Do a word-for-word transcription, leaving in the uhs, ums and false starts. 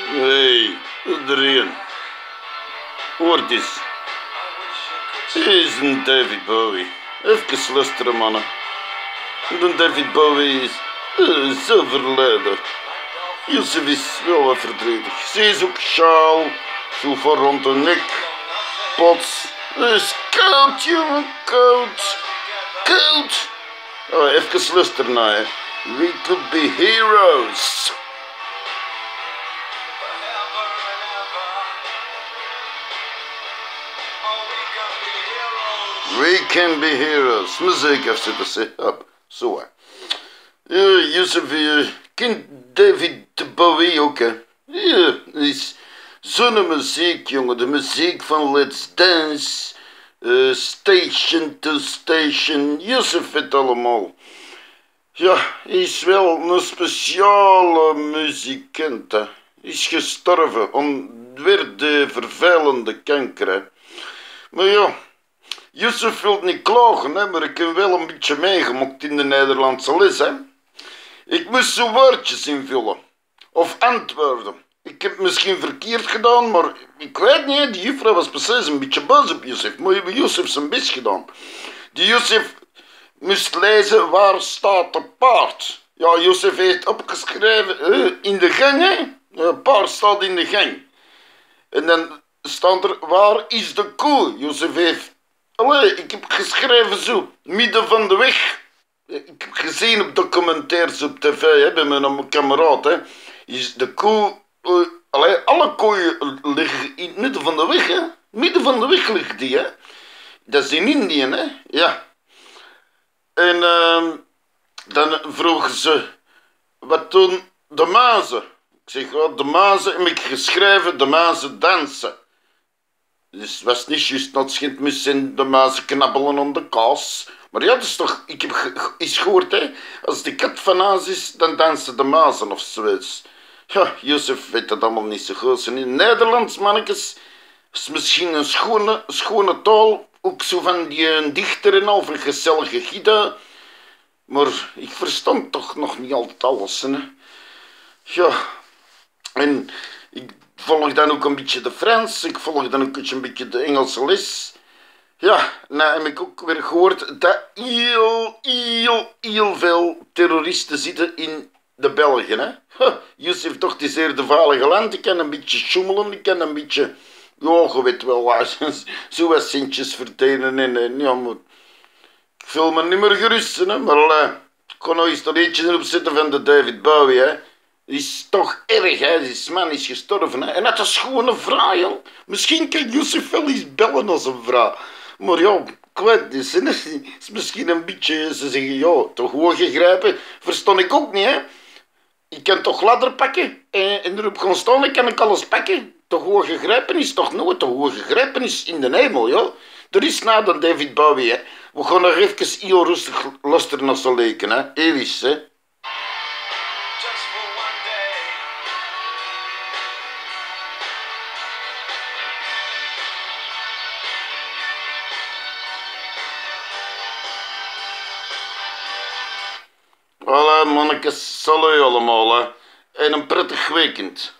Hey, iedereen. Hoort eens. Hier is een David Bowie. Even luisteren, mannen. De David Bowie is uh, zo verleden. Jozef is wel wat verdrietig. Ze is ook sjaal, zo voor rond de nek. Pots. Het is koud, jongen, koud. Koud. Oh, even luisteren naar je. We could be heroes. We can be heroes. Muziek heeft ze dat ze. Hop, zo. Ja, Jozef, je kent David Bowie ook, hè? Ja, is zo'n muziek, jongen. De muziek van Let's Dance, uh, Station to Station. Jozef het allemaal. Ja, hij is wel een speciale muzikant, hè. Hij is gestorven onder de vervelende kanker, hè. Maar ja, Jozef wil niet klagen, hè, maar ik heb wel een beetje meegemaakt in de Nederlandse les, hè. Ik moest zo woordjes invullen. Of antwoorden. Ik heb misschien verkeerd gedaan, maar ik weet niet, die juffrouw was precies een beetje boos op Jozef. Maar hebben Jozef zijn best gedaan. Die Jozef moest lezen, waar staat de paard? Ja, Jozef heeft opgeschreven, uh, in de gang, hè. Een paard staat in de gang. En dan staat er, waar is de koe? Jozef heeft, allee, ik heb geschreven zo, midden van de weg. Ik heb gezien op documentaires op tv, hè, bij mijn kameraad, hè, is de koe, uh, allee, alle koeien liggen in het midden van de weg, hè. Midden van de weg liggen die, hè. Dat is in Indië, hè, ja. En uh, dan vroegen ze, wat doen de mazen? Ik zeg, oh, de mazen heb ik geschreven, de mazen dansen. Dus het was niet juist dat schijnt misschien de mazen knabbelen om de kaas. Maar ja, dat is toch, ik heb eens gehoord, hè. Als de kat van huis is, dan dansen de mazen of zoiets. Ja, Jozef weet dat allemaal niet zo goed. En in Nederlands, mannetjes, is misschien een schone, schone taal. Ook zo van die een dichter en al, van gezellige Gida. Maar ik verstand toch nog niet altijd alles, hè. Ja, en ik volg dan ook een beetje de Frans. Ik volg dan ook een beetje de Engelse les. Ja, nou heb ik ook weer gehoord dat heel, heel, heel veel terroristen zitten in de Belgen, hè. Huh, Jozef toch, die zeer de veilige land. Ik kan een beetje schommelen, ik kan een beetje, ja, je weet wel waar, zo wat centjes verdienen en, en ja, maar ik voel me niet meer gerust, hè, maar uh, ik kan nog eens dat eentje opzetten van de David Bowie, hè. Is toch erg, hè. Die man is gestorven, hè. En dat is gewoon een vrouw, joh. Misschien kan Jozef wel eens bellen als een vrouw. Maar ja, ik weet niet, het is misschien een beetje, ze zeggen, ja, toch gewoon gegrijpen, verstond ik ook niet, hè. Ik kan toch ladder pakken en, en erop gaan staan, dan kan ik alles pakken. Toch gewoon gegrijpen is toch nooit, toch gewoon gegrijpen is in de hemel, ja. Er is na dan David Bowie, hè. We gaan nog even heel rustig luisteren naar zijn leken, hè. Elis, hè. Voilà, mannetjes, salut allemaal, hè. En een prettig weekend.